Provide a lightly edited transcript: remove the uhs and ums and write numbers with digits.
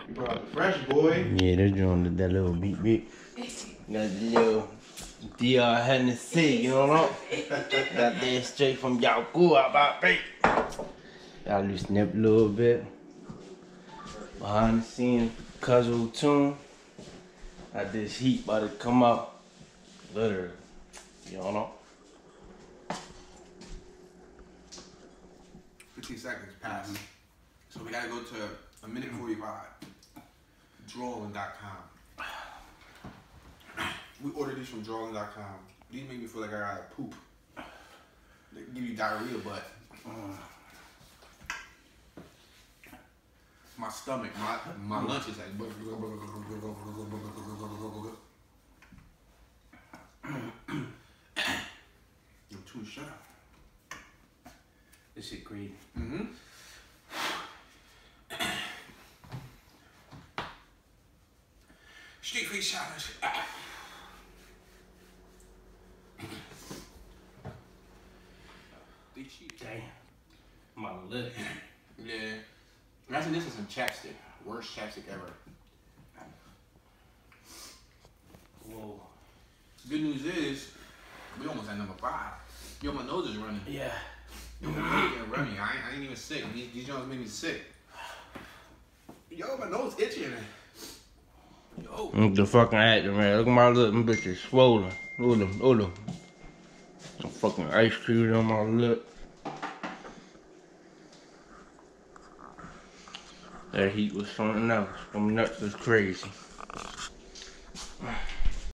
You brought the fresh boy. Yeah, they're doing that little beep beep. Got the little DR Hennessy, you know what? Got that straight from Yaku about bait. Y'all loosen up a little bit. Behind the scenes, Casual Tune. Got this heat about to come out. Literally. You don't know? 15 seconds passed. So we gotta go to a minute 45. Drawing.com. We ordered these from drawing.com. These make me feel like I gotta poop. They give you diarrhea, but my stomach, my lunch is like. Yo, Toon, shut up. This shit crazy. Street face challenge. They cheap. Damn. My lip. Yeah. Imagine this is some chapstick. Worst chapstick ever. Whoa. Good news is, we almost at number 5. Yo, my nose is running. Yeah. Yo, my nose is running. I ain't even sick. These joints made me sick. Yo, my nose itching. Yo. Look the fucking actor, man. Look at my lip. My bitch is swollen. Look at them. Look at them. Some fucking ice cream on my lip. That heat was something else. Them nuts was crazy.